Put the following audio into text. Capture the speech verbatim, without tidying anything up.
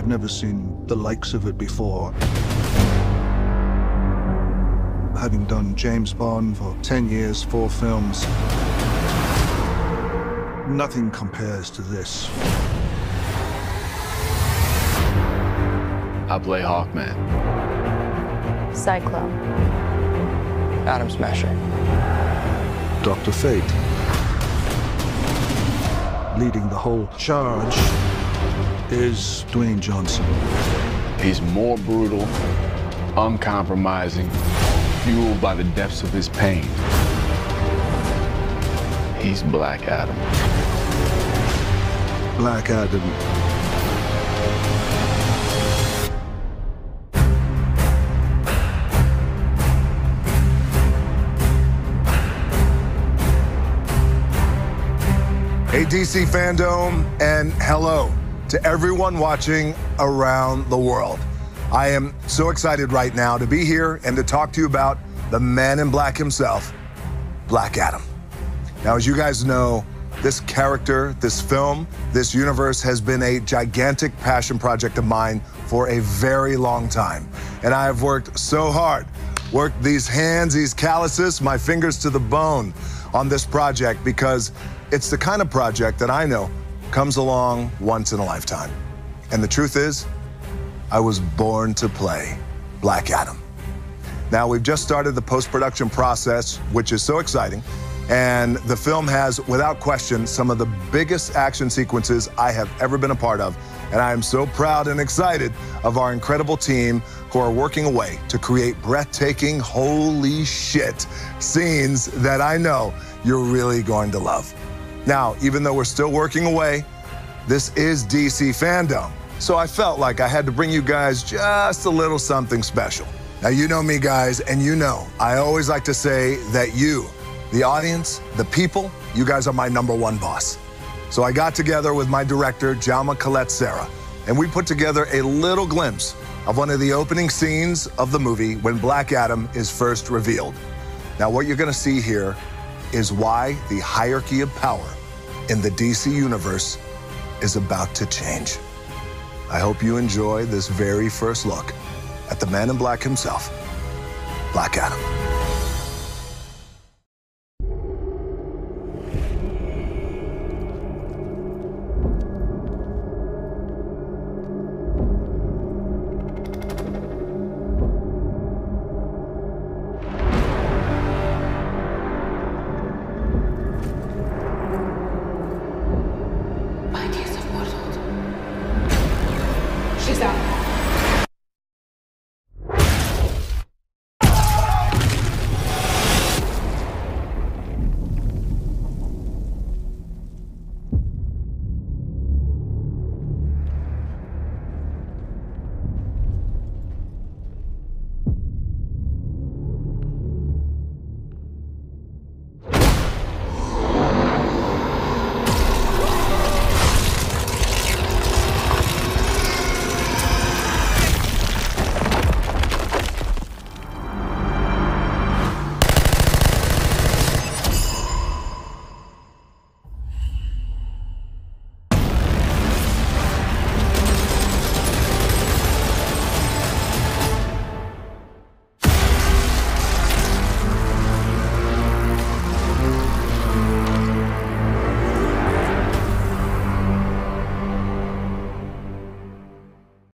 I've never seen the likes of it before. Having done James Bond for ten years, four films, nothing compares to this. I play Hawkman. Cyclone. Atom Smasher. Doctor Fate. Leading the whole charge is Dwayne Johnson. He's more brutal, uncompromising, fueled by the depths of his pain. He's Black Adam. Black Adam. Hey, D C Fandom, and hello to everyone watching around the world. I am so excited right now to be here and to talk to you about the man in black himself, Black Adam. Now, as you guys know, this character, this film, this universe has been a gigantic passion project of mine for a very long time. And I have worked so hard, worked these hands, these calluses, my fingers to the bone on this project because it's the kind of project that I know comes along once in a lifetime. And the truth is, I was born to play Black Adam. Now, we've just started the post-production process, which is so exciting. And the film has, without question, some of the biggest action sequences I have ever been a part of. And I am so proud and excited of our incredible team who are working away to create breathtaking, holy shit, scenes that I know you're really going to love. Now, even though we're still working away, this is D C Fandom. So I felt like I had to bring you guys just a little something special. Now, you know me, guys, and you know, I always like to say that you, the audience, the people, you guys are my number one boss. So I got together with my director, Jaume Collet-Serra, and we put together a little glimpse of one of the opening scenes of the movie when Black Adam is first revealed. Now, what you're gonna see here is why the hierarchy of power in the D C universe is about to change. I hope you enjoy this very first look at the man in black himself, Black Adam.